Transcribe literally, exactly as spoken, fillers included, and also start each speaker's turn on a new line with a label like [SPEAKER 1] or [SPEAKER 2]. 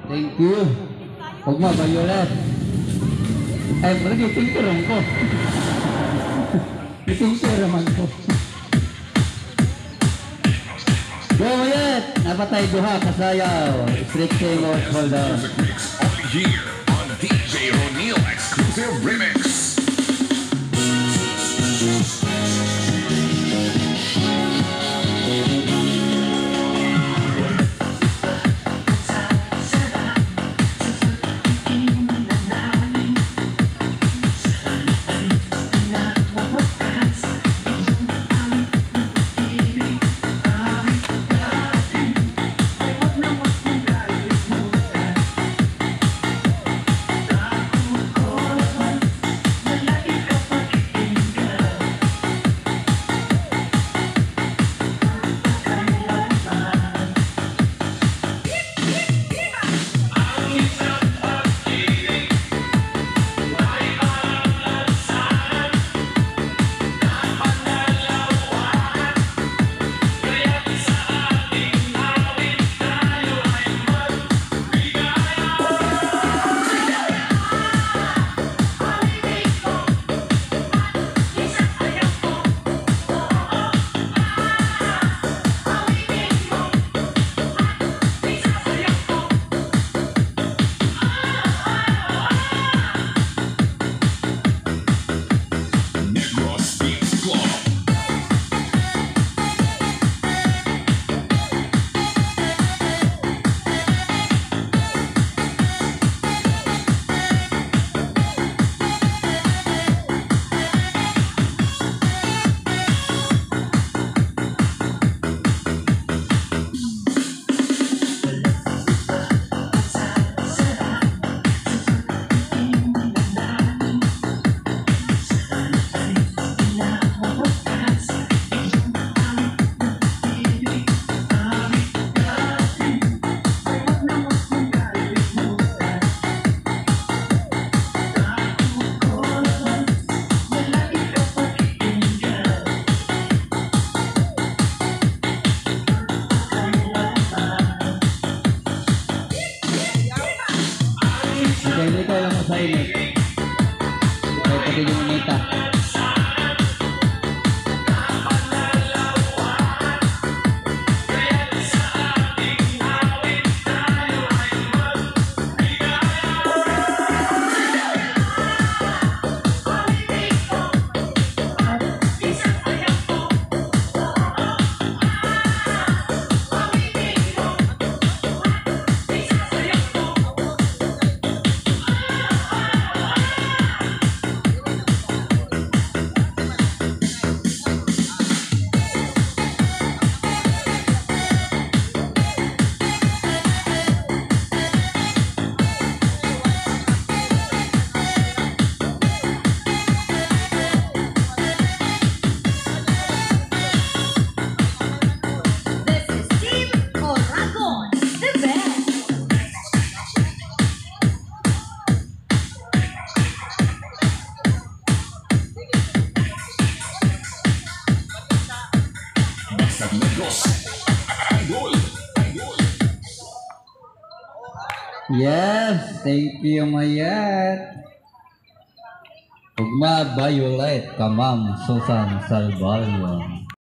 [SPEAKER 1] Thank you. Huwag mo, Violet. Ay, parang yung pinturan ko. Yung pinturan naman ko. Go, Violet! Napatay duha, kasayaw. Strict same out, hold on.
[SPEAKER 2] Only here on D J O'Neil Exclusive Remix.
[SPEAKER 1] Hindi ko alam mo sa init. Kaya pati yung nita. Yes, thank you, Mayet. Ugma Violet, Kamam Susan Salvalio.